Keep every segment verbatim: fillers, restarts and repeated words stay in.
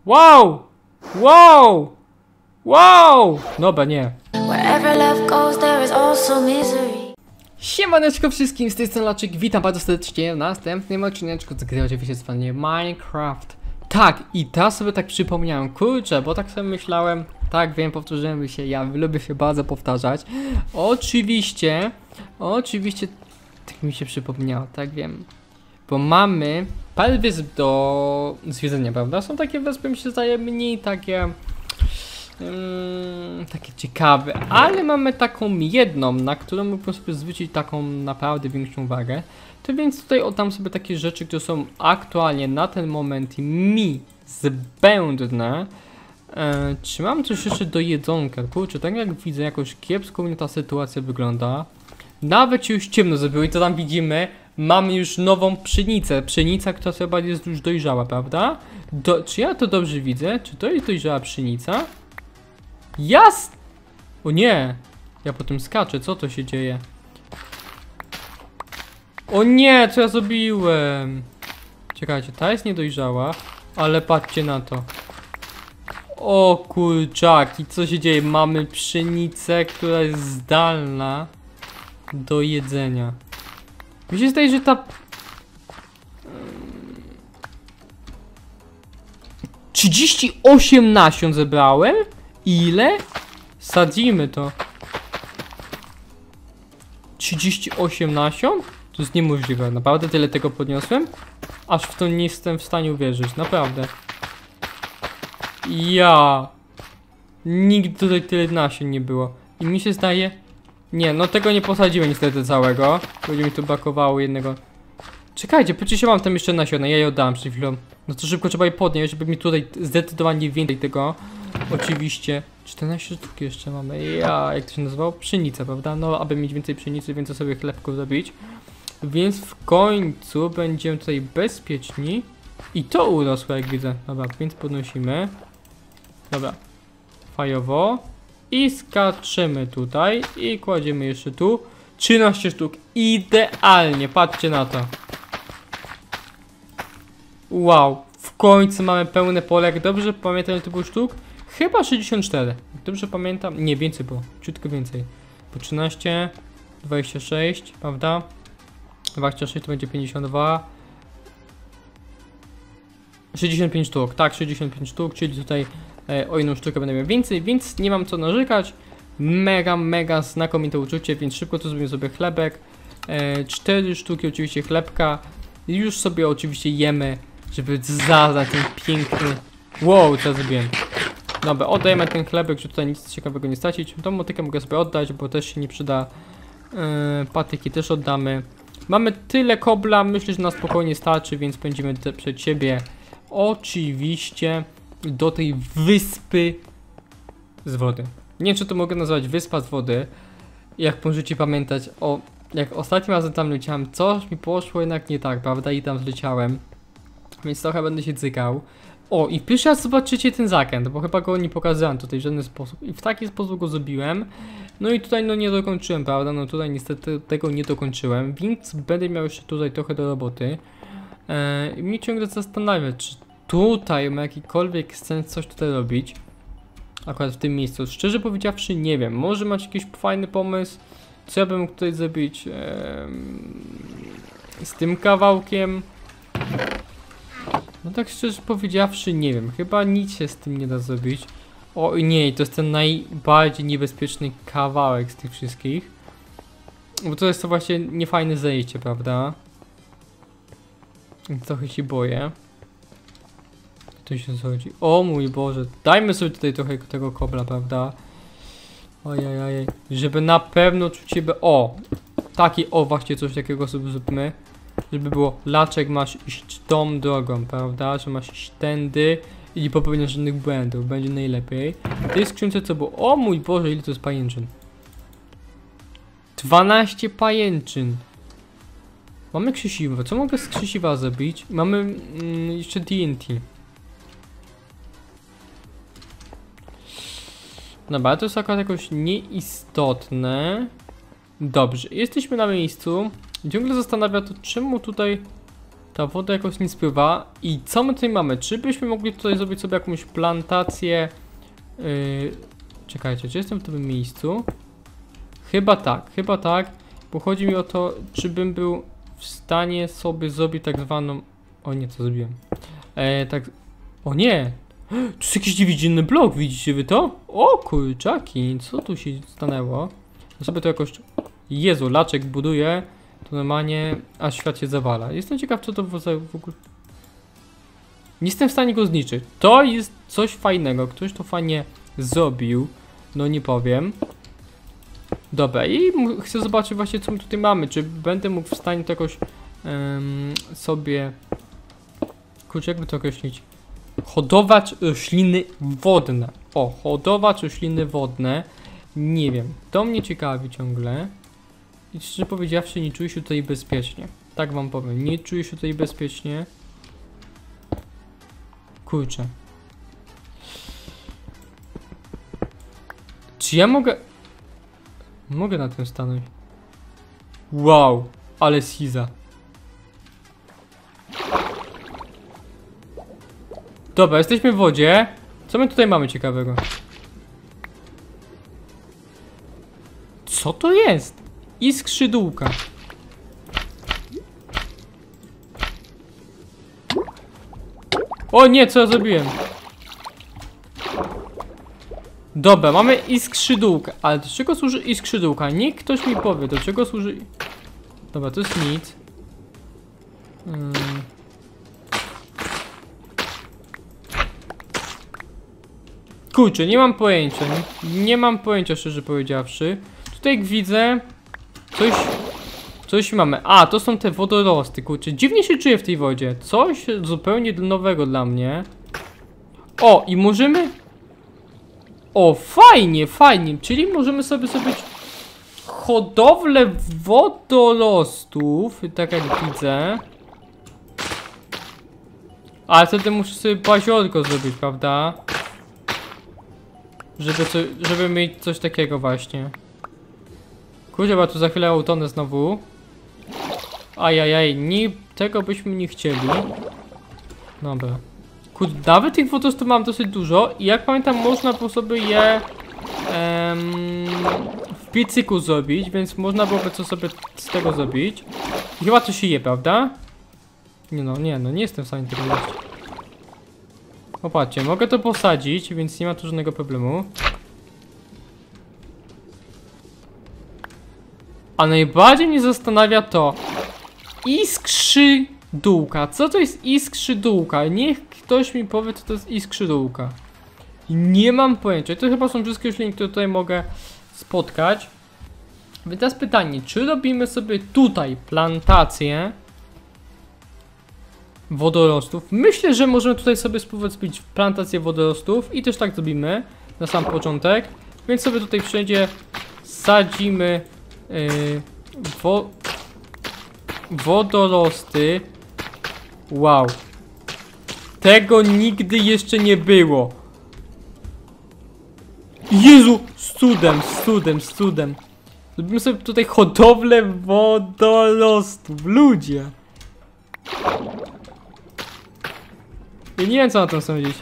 Wow! Wow! Wow! Dobra, nie. Siemaneczko wszystkim, z tej strony Laczyk, witam bardzo serdecznie w następnym odcineczku, co gry oczywiście z fajnie Minecraft. Tak, i teraz sobie tak przypomniałem, kurczę, bo tak sobie myślałem, tak wiem, powtórzyłem się, ja lubię się bardzo powtarzać. Oczywiście, oczywiście, tak mi się przypomniało, tak wiem. Bo mamy parę wysp do zwiedzenia, prawda? Są takie wyspy, mi się zdaje, mniej takie... Hmm, takie ciekawe, ale mamy taką jedną, na którą mógłbym sobie zwrócić taką naprawdę większą uwagę. To więc tutaj oddam sobie takie rzeczy, które są aktualnie na ten moment mi zbędne. E, czy mam coś jeszcze do jedzonka? Kurczę, tak jak widzę, jakoś kiepsko mnie ta sytuacja wygląda. Nawet się już ciemno zrobiło i to tam widzimy. Mamy już nową pszenicę. Pszenica, która chyba jest już dojrzała, prawda? Do, czy ja to dobrze widzę? Czy to jest dojrzała pszenica? Jas! O nie! Ja potem skaczę, co to się dzieje? O nie, co ja zrobiłem? Czekajcie, ta jest niedojrzała, ale patrzcie na to. O kurczaki, co się dzieje? Mamy pszenicę, która jest zdalna do jedzenia. Mi się zdaje, że ta... trzydzieści osiem nasion zebrałem? Ile? Sadzimy to. trzydzieści osiem nasion? To jest niemożliwe. Naprawdę tyle tego podniosłem? Aż w to nie jestem w stanie uwierzyć. Naprawdę. Ja. Nigdy tutaj tyle nasion nie było. I mi się zdaje... Nie, no tego nie posadziłem niestety całego. Będzie mi tu brakowało jednego. Czekajcie, przecież ja mam tam jeszcze nasiona. Ja je oddałem przed chwilą. No to szybko trzeba je podnieść, żeby mi tutaj zdecydowanie więcej tego. Oczywiście. czternaście sztuk jeszcze mamy. Ja, jak to się nazywało? Pszenica, prawda? No, aby mieć więcej pszenicy, więcej sobie chlebków zrobić. Więc w końcu będziemy tutaj bezpieczni. I to urosło, jak widzę. Dobra, więc podnosimy. Dobra. Fajowo. I skaczymy tutaj. I kładziemy jeszcze tu. trzynaście sztuk. Idealnie. Patrzcie na to. Wow. W końcu mamy pełne pole. Jak dobrze pamiętam, ile to było sztuk? Chyba sześćdziesiąt cztery. Jak dobrze pamiętam. Nie, więcej było. Ciutko więcej. Po trzynaście. dwadzieścia sześć. Prawda? dwadzieścia sześć to będzie pięćdziesiąt dwa. sześćdziesiąt pięć sztuk. Tak, sześćdziesiąt pięć sztuk. Czyli tutaj e, o jedną sztukę będę miał więcej. Więc nie mam co narzekać. Mega, mega znakomite uczucie. Więc szybko tu zrobimy sobie chlebek. E, cztery sztuki oczywiście chlebka. I już sobie oczywiście jemy, żeby zaznać ten piękny... Wow, co ja zrobiłem? Dobra, oddajemy ten chlebek, żeby tutaj nic ciekawego nie stracić. Tą motykę mogę sobie oddać, bo też się nie przyda. Yy, patyki też oddamy. Mamy tyle kobla, myślę, że na spokojnie starczy, więc będziemy przed siebie oczywiście do tej wyspy z wody. Nie wiem, czy to mogę nazwać wyspa z wody. Jak możecie pamiętać, o, jak ostatnim razem tam leciałem, coś mi poszło jednak nie tak, prawda? I tam zleciałem. Więc trochę będę się cykał. O, i pierwszy raz zobaczycie ten zakręt, bo chyba go nie pokazałem tutaj w żaden sposób. I w taki sposób go zrobiłem. No i tutaj no nie dokończyłem, prawda? No tutaj niestety tego nie dokończyłem, więc będę miał jeszcze tutaj trochę do roboty. Eee, I mnie ciągle zastanawia, czy tutaj ma jakikolwiek sens coś tutaj robić. Akurat w tym miejscu. Szczerze powiedziawszy nie wiem. Może macie jakiś fajny pomysł, co ja bym mógł tutaj zrobić eee, z tym kawałkiem. No tak szczerze powiedziawszy nie wiem, chyba nic się z tym nie da zrobić. O nie, to jest ten najbardziej niebezpieczny kawałek z tych wszystkich. Bo to jest to właśnie niefajne zejście, prawda? Trochę się boję. To się zchodzi. O mój Boże, dajmy sobie tutaj trochę tego kobla, prawda? Ojajaj, żeby na pewno czuć siebie... O! Taki, o właśnie coś takiego sobie zróbmy. Żeby było, Laczek, masz iść tą drogą, prawda? Że masz iść tędy i nie popełniasz żadnych błędów, będzie najlepiej. W tej skrzynce co było? O mój Boże, ile to jest pajęczyn? dwanaście pajęczyn. Mamy krzesiwo. Co mogę z krzesiwa zrobić? Mamy mm, jeszcze T N T. Dobra, to jest akurat jakoś nieistotne. Dobrze, jesteśmy na miejscu. Ciągle zastanawia to, czemu tutaj Ta woda jakoś nie spływa. I co my tutaj mamy? Czy byśmy mogli tutaj zrobić sobie jakąś plantację? Yy, czekajcie, czy jestem w tym miejscu? Chyba tak, chyba tak. Bo chodzi mi o to, czy bym był w stanie sobie zrobić tak zwaną... O nie, co zrobiłem? E, tak... O nie! Tu jest jakiś dziewięćdzienny blok, widzicie wy to? O kurczaki, co tu się stanęło? Ja sobie to jakoś... Jezu, laczek buduje, to normalnie aż świat się zawala. Jestem ciekaw, co to w ogóle... Nie jestem w stanie go zniszczyć. To jest coś fajnego, ktoś to fajnie zrobił, no nie powiem. Dobra, i chcę zobaczyć właśnie, co my tutaj mamy, czy będę mógł w stanie to jakoś um, sobie... Kurczę, jakby to określić? Hodowacz rośliny wodne. O, hodowacz rośliny wodne. Nie wiem, to mnie ciekawi ciągle. I szczerze powiedziawszy, nie czuję się tutaj bezpiecznie. Tak wam powiem, nie czuję się tutaj bezpiecznie. Kurczę. Czy ja mogę... Mogę na tym stanąć. Wow, ale siza. Dobra, jesteśmy w wodzie. Co my tutaj mamy ciekawego? Co to jest? Iskrzydółka. O nie, co ja zrobiłem? Dobra, mamy iskrzydółkę. Ale do czego służy iskrzydółka? Niech ktoś mi powie, do czego służy... Dobra, to jest nic. Hmm. Kurczę, nie mam pojęcia. Nie, nie mam pojęcia, szczerze powiedziawszy. Tutaj jak widzę... Coś... Coś mamy. A, to są te wodorosty, kurczę. Dziwnie się czuję w tej wodzie. Coś zupełnie nowego dla mnie. O, i możemy... O, fajnie, fajnie. Czyli możemy sobie zrobić hodowlę wodorostów, tak jak widzę. Ale wtedy muszę sobie paziorko zrobić, prawda? Żeby, co, żeby mieć coś takiego właśnie. Kurczę, bo tu za chwilę utonę znowu. Ajajaj, nie, tego byśmy nie chcieli. Dobra. Kurde, nawet tych wodorostów mam dosyć dużo i jak pamiętam, można było sobie je em, w piecyku zrobić, więc można byłoby co sobie z tego zrobić. I chyba to się je, prawda? Nie no, nie no, nie jestem w stanie tego jeść. Popatrzcie, mogę to posadzić, więc nie ma tu żadnego problemu. A najbardziej mnie zastanawia to iskrzydółka. Co to jest iskrzydółka? Niech ktoś mi powie, co to jest iskrzydółka. Nie mam pojęcia. To chyba są wszystkie rośliny, które tutaj mogę spotkać. Więc teraz pytanie, czy robimy sobie tutaj plantację wodorostów? Myślę, że możemy tutaj sobie spróbować zrobić plantację wodorostów i też tak zrobimy na sam początek. Więc sobie tutaj wszędzie sadzimy yy, wo wodorosty. Wow. Tego nigdy jeszcze nie było. Jezu, z cudem, z cudem, z cudem. Zrobimy sobie tutaj hodowlę wodorostów. Ludzie. Ja nie wiem, co na tym sądzić.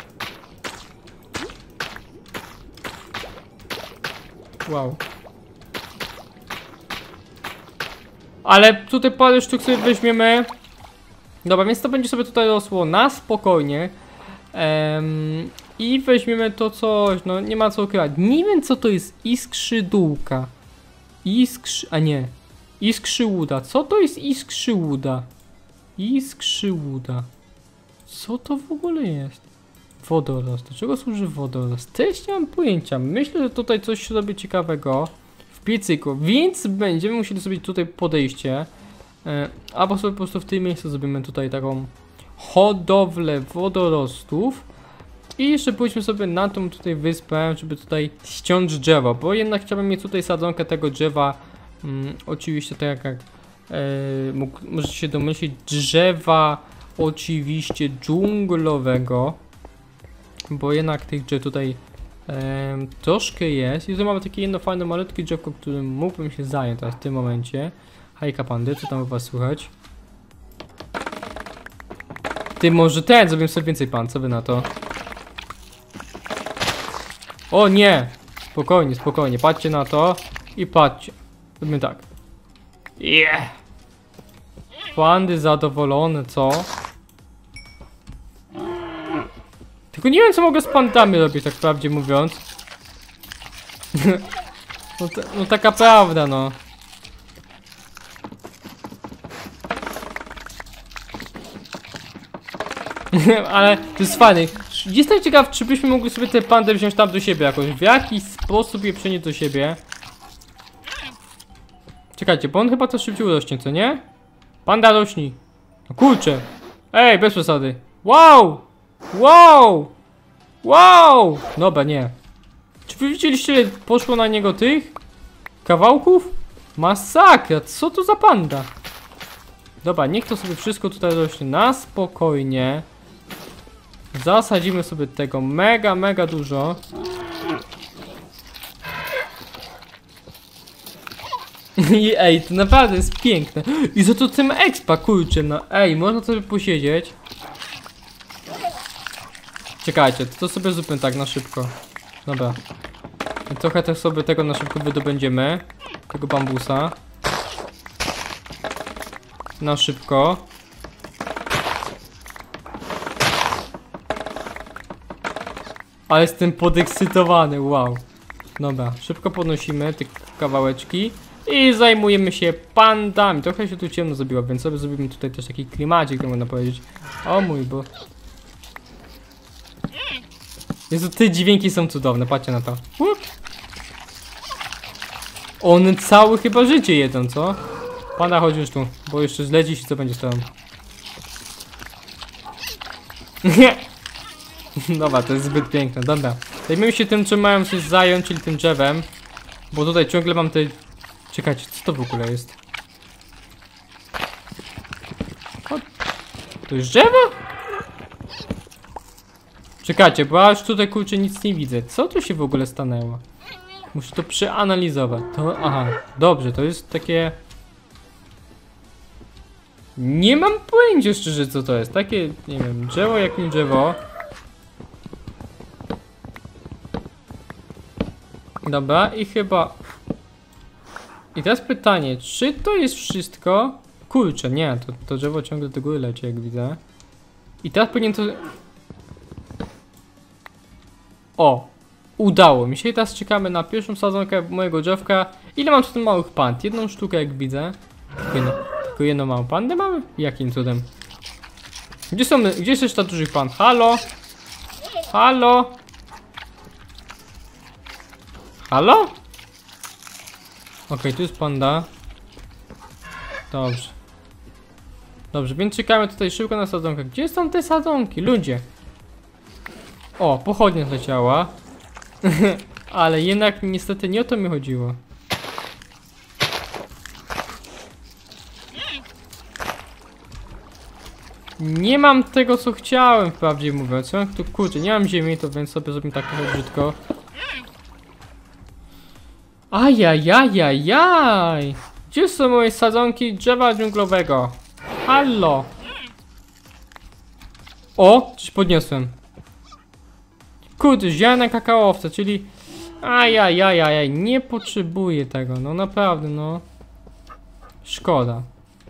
Wow. Ale tutaj parę sztuk sobie weźmiemy. Dobra, więc to będzie sobie tutaj rosło na spokojnie. Um, I weźmiemy to coś, no nie ma co ukrywać. Nie wiem, co to jest iskrzydółka. Iskrzy... a nie. Iskrzyłuda. Co to jest iskrzyłuda? Iskrzyłuda. Co to w ogóle jest? Wodorost. Do czego służy wodorost? Też nie mam pojęcia. Myślę, że tutaj coś się robi ciekawego w piecyku, więc będziemy musieli sobie tutaj podejście. E, albo sobie po prostu w tym miejscu zrobimy tutaj taką hodowlę wodorostów. I jeszcze pójdźmy sobie na tą tutaj wyspę, żeby tutaj ściąć drzewo, bo jednak chciałbym mieć tutaj sadzonkę tego drzewa. Mm, oczywiście tak jak e, mógł, możecie się domyślić, drzewa oczywiście dżunglowego, bo jednak tych drzew tutaj e, troszkę jest. I tutaj mamy takie jedno fajne malutkie drzewko, którym mógłbym się zająć teraz w tym momencie. Hejka pandy, co tam u was słychać? Ty, może ten, zrobię sobie więcej pan, co wy na to? O nie! Spokojnie, spokojnie, patrzcie na to i patrzcie. Robimy tak. Yeah! Pandy zadowolone, co? Tylko nie wiem, co mogę z pandami robić, tak prawdzie mówiąc. no, to, no taka prawda, no. Ale to jest fajne. Jestem ciekaw, czy byśmy mogli sobie te pandy wziąć tam do siebie jakoś. W jaki sposób je przenieść do siebie? Czekajcie, bo on chyba to szybciej urośnie, co nie? Panda rośni. No kurczę. Ej, bez przesady. Wow! Wow! Wow! Dobra, nie. Czy wy widzieliście, ile poszło na niego tych kawałków? Masakra, co to za panda? Dobra, niech to sobie wszystko tutaj rośnie na spokojnie. Zasadzimy sobie tego mega, mega dużo. I ej, to naprawdę jest piękne. I za to tym expa, kurczę, no ej, można sobie posiedzieć. Czekajcie, to sobie zróbmy tak na szybko. Dobra. I trochę też sobie tego na szybko wydobędziemy. Tego bambusa. Na szybko. Ale jestem podekscytowany, wow. Dobra, szybko podnosimy te kawałeczki. I zajmujemy się pandami. Trochę się tu ciemno zrobiło, więc sobie zrobimy tutaj też taki klimacik, to można powiedzieć. O mój, bo... Jezu, te dźwięki są cudowne, patrzcie na to. Łup. One całe chyba życie jedzą, co? Panda, chodź już tu, bo jeszcze zlecisz i co będzie z tobą? Dobra, to jest zbyt piękne, dobra. Zajmijmy się tym, czym mają się zająć, czyli tym drzewem. Bo tutaj ciągle mam te... Czekajcie, co to w ogóle jest? O, to jest drzewo? Czekajcie, bo ja już tutaj kurczę nic nie widzę. Co tu się w ogóle stanęło? Muszę to przeanalizować. To, aha, dobrze, to jest takie... Nie mam pojęcia szczerze, co to jest. Takie, nie wiem, drzewo jak nie drzewo. Dobra, i chyba... I teraz pytanie, czy to jest wszystko? Kurczę, nie, to, to drzewo ciągle do góry leci, jak widzę. I teraz powinien to... O! Udało mi się i teraz czekamy na pierwszą sadzonkę mojego drzewka. Ile mam tu małych pand? Jedną sztukę, jak widzę. Tylko jedno, tylko jedną małą pandę mamy? Jakim cudem? Gdzie są, gdzie jest jeszcze ta dużych pand? Halo? Halo? Halo? Okej, okay, tu jest panda. Dobrze. Dobrze, więc czekamy tutaj szybko na sadzonkę. Gdzie są te sadzonki? Ludzie. O, pochodnia zleciała. Ale jednak niestety nie o to mi chodziło. Nie mam tego, co chciałem, wprawdzie mówiąc. Ja tu, kurczę, nie mam ziemi, to więc sobie zrobimy tak trochę brzydko. Ajajajajaj! Gdzie są moje sadzonki drzewa dżunglowego? Hallo! O! Coś podniosłem. Kurde, ziarna kakaowca, czyli... Ajajajajaj, nie potrzebuję tego, no naprawdę, no. Szkoda.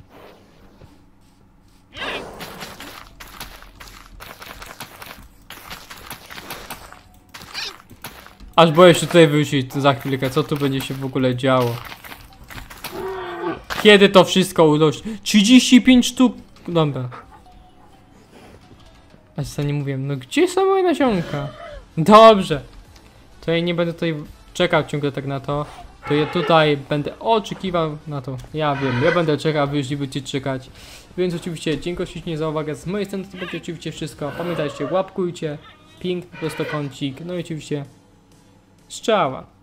Aż boję się tutaj wrócić za chwilkę, co tu będzie się w ogóle działo. Kiedy to wszystko urośnie? trzydzieści pięć sztuk! Dobra. A co nie mówiłem, no gdzie są moje nasionka? Dobrze. To ja nie będę tutaj czekał ciągle tak na to. To ja tutaj będę oczekiwał na to. Ja wiem, ja będę czekał, wy już nie będziecie czekać. Więc oczywiście dziękuję ślicznie za uwagę. Z mojej strony to będzie oczywiście wszystko. Pamiętajcie, łapkujcie. Piękny prostokącik. No i oczywiście strzała.